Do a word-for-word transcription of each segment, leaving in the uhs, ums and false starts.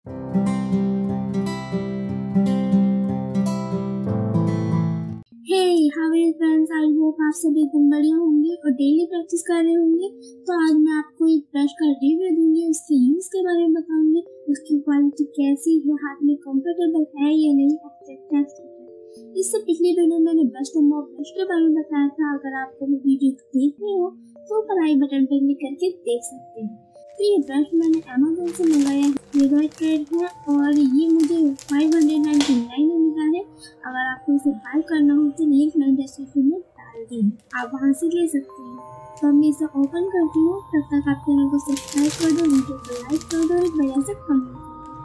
Hey how are friends, I hope आप सभी एकदम बढ़िया होंगे और डेली प्रैक्टिस कर रहे होंगे। तो आज मैं आपको एक ब्रश का रिव्यू दूंगी, उसके यूज के बारे में बताऊंगी, उसकी क्वालिटी कैसी है, हाथ में कंफर्टेबल है या नहीं, टेस्ट। इससे पिछली वीडियो मैंने ब्रश टू मॉप ब्रश के बारे में बताया था। अगर आपको वो वीडियो देखनी हो तो ऊपर आई बटन पर क्लिक करके देख सकते हैं। तो ये ब्रश मैंने अमेज़न से मंगाया है, ये ट्रेड है और ये मुझे फाइव हंड्रेड नाइन्टी नाइन में मिला है। अगर आपको इसे बाय करना हो तो लिंक मैंने डिस्क्रिप्शन में डाल दी है, आप वहाँ से ले सकते हैं। तो मैं इसे ओपन करती हूँ, तब तक आप चैनल को सब्सक्राइब कर दो, वीडियो को लाइक कर दो, एक बढ़िया से कमेंट कर दो।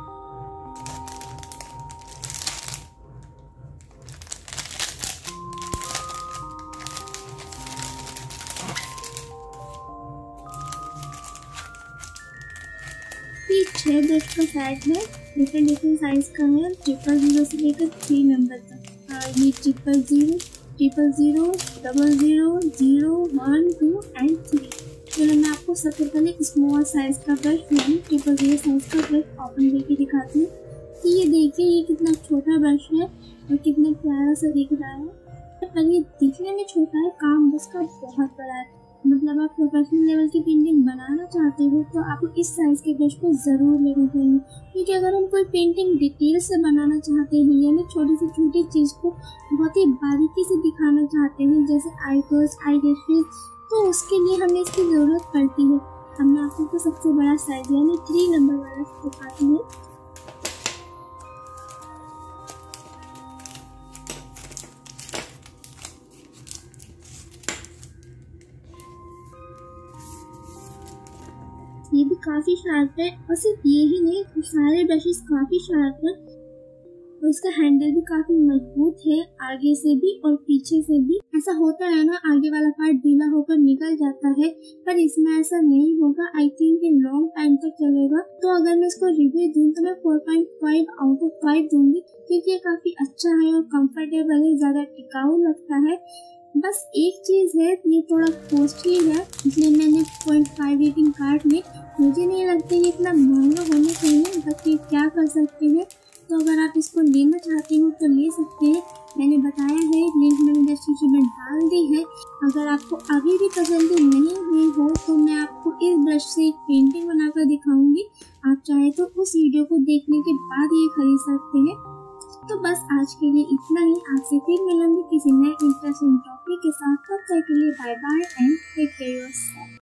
छह ब्रश का सेट है, डिफरेंट डिफरेंट साइज का है, ट्रिपल जीरो से लेकर थ्री नंबर तक। ये triple zero triple zero double zero zero one two and three. चलो मैं आपको सबसे पहले स्मॉल साइज का ब्रश यानी ट्रिपल जीरो साइज का ब्रश ओपन करके दिखाती हूँ। तो ये देखिए, ये कितना छोटा ब्रश है और कितना प्यारा सा दिख रहा है। पर ये दिखने में छोटा है, काम उसका बहुत बड़ा है। मतलब आप प्रोफेशनल लेवल की पेंटिंग बनाना चाहते हो तो आपको इस साइज के ब्रश को ज़रूर लेना चाहिए, क्योंकि अगर हम कोई पेंटिंग डिटेल से बनाना चाहते हैं यानी छोटी से छोटी चीज़ को बहुत ही बारीकी से दिखाना चाहते हैं, जैसे आईब्रोज, आई लैशेज, तो उसके लिए हमें इसकी ज़रूरत पड़ती है। अब मैं आपको सबसे बड़ा साइज यानी थ्री नंबर वाला दिखाती हूँ। ये भी काफी शार्प है और सिर्फ ये ही नहीं, तो सारे ब्रशेस काफी शार्प है और इसका हैंडल भी काफी मजबूत है, आगे से भी और पीछे से भी। ऐसा होता है ना, आगे वाला पार्ट ढीला होकर निकल जाता है, पर इसमें ऐसा नहीं होगा। आई थिंक ये लॉन्ग टाइम तक चलेगा। तो अगर मैं इसको रिव्यू दूँ तो मैं four point five out of five दूंगी, क्योंकि ये काफी अच्छा है और कंफर्टेबल है, ज्यादा टिकाऊ लगता है। बस एक चीज़ है, ये थोड़ा कॉस्टली है, इसलिए मैंने पॉइंट फाइव रेटिंग कार्ड में। मुझे नहीं लगता ये इतना महंगा होना चाहिए, बट ये क्या कर सकते हैं। तो अगर आप इसको लेना चाहते हो तो ले सकते हैं, मैंने बताया है, लिंक मैंने डिस्क्रिप्शन में डाल दी है। अगर आपको अभी भी तसल्ली नहीं हुई हो तो मैं आपको इस ब्रश से एक पेंटिंग बनाकर दिखाऊंगी। आप चाहे तो उस वीडियो को देखने के बाद ये खरीद सकते हैं। तो बस आज के लिए इतना ही, आपसे फिर मिलूंगी किसी नए इंटरेस्टिंग टॉपिक के साथ। तब तक के लिए bye bye and take care yourself.